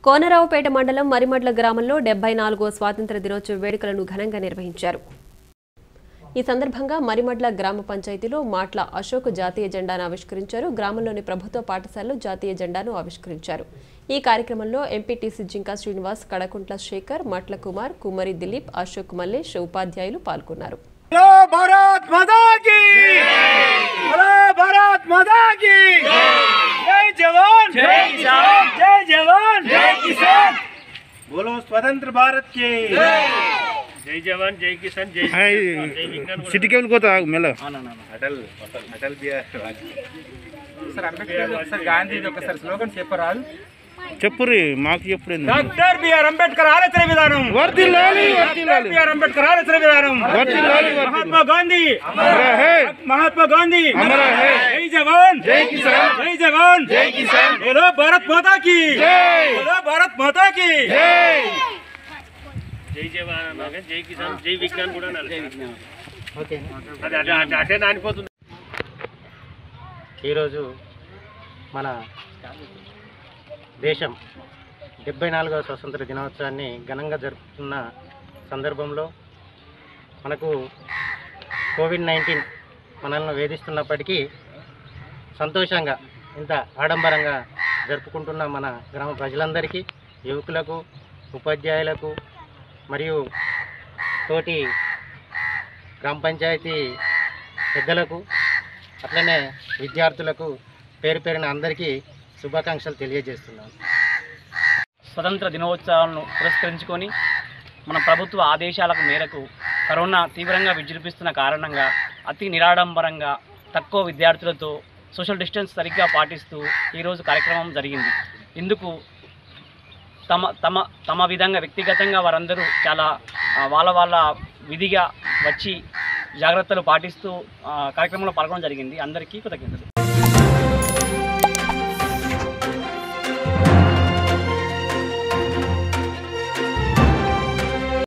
కోనరావుపేట మండలం మరిమడ్ల గ్రామంలో 74వ స్వాతంత్ర దినోత్సవ వేడుకలను ఘనంగా నిర్వహించారు. ఈ సందర్భంగా మరిమడ్ల గ్రామ పంచాయతీలో మాట్ల అశోక్ జాతీయ జెండాను ఆవిష్కరించారు. గ్రామంలోని ప్రభుత్వ పాఠశాలలో జాతీయ జెండాను ఆవిష్కరించారు. ఈ కార్యక్రమంలో ఎంపీటీసీ జింకా శ్రీనివాస్, కడకుంట్ల శేఖర్, మట్ల కుమార్, కుమ్మరి దిలీప్, అశోక్ మల్లేష్ ఉపాధ్యాయులు పాల్గొన్నారు. बोलो स्वतंत्र भारत के जय जवान जय किसान जय सिटी केबल को मेल Atal Atal Bihari Vajpayee sir Ambedkar sir Gandhi sir slogan చెప్పరాదు చెప్పురి మాకు చెప్పురే డాక్టర్ బిఆర్ అంబేద్కర్ ఆలోచన విధానం వర్ధిల్లాలి వర్ధిల్లాలి బిఆర్ అంబేద్కర్ ఆలోచన విధానం వర్ధిల్లాలి మహాత్మా గాంధీ అమర హై మహాత్మా గాంధీ అమర హై జై జవాన్ జై కిసాన్ జై జవాన్ జై కిసాన్ बोलो भारत माता की జై बोलो भारत माता की జై जय जवान जय किसान जय विज्ञान కూడా జై విజ్ఞానం ఓకే అది అటే నానిపోతుంది. ఈరోజు మన దేశం 74వ స్వతంత్ర దినోత్సవాన్ని ఘనంగా జరుపుతున్న సందర్భంలో మనకు కోవిడ్-19 మనల్ని వేధిస్తున్నప్పటికీ సంతోషంగా ఇంత ఆడంబరంగా జరుపుకుంటున్న మన గ్రామ ప్రజలందరికీ, యువకులకు, ఉపాధ్యాయులకు మరియు తోటి గ్రామ పంచాయతీ పెద్దలకు, అట్లనే విద్యార్థులకు పేరు పేరున అందరికీ శుభాకాంక్షలు తెలియజేస్తున్నాను. స్వతంత్ర దినోత్సవాలను పురస్కరించుకొని మన ప్రభుత్వ ఆదేశాలకు మేరకు కరోనా తీవ్రంగా విజృంభిస్తున్న కారణంగా అతి నిరాడంబరంగా తక్కువ విద్యార్థులతో సోషల్ డిస్టెన్స్ సరిగ్గా పాటిస్తూ ఈరోజు కార్యక్రమం జరిగింది. ఇందుకు తమ విధంగా వ్యక్తిగతంగా వారందరూ చాలా వాళ్ళ విధిగా వచ్చి జాగ్రత్తలు పాటిస్తూ కార్యక్రమంలో పాల్గొనడం జరిగింది. అందరికీ కృతజ్ఞతలు.